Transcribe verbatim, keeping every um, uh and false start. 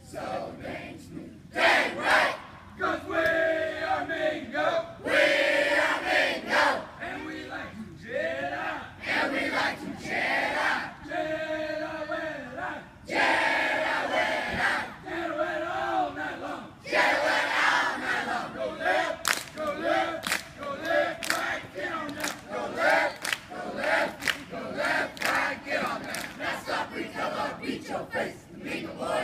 So dang smooth. Dang right! Cause we are Mingo. We are Mingo. And we like to Jedi. And we like to Jedi. Jedi wet out. Jedi wet out. Jedi wet all night long. Jedi wet all night long. Go left, go left, go left, right, get on down. Go left, go left, go left, right, get on down. Now stop, recover, beat your face. The Mingo boy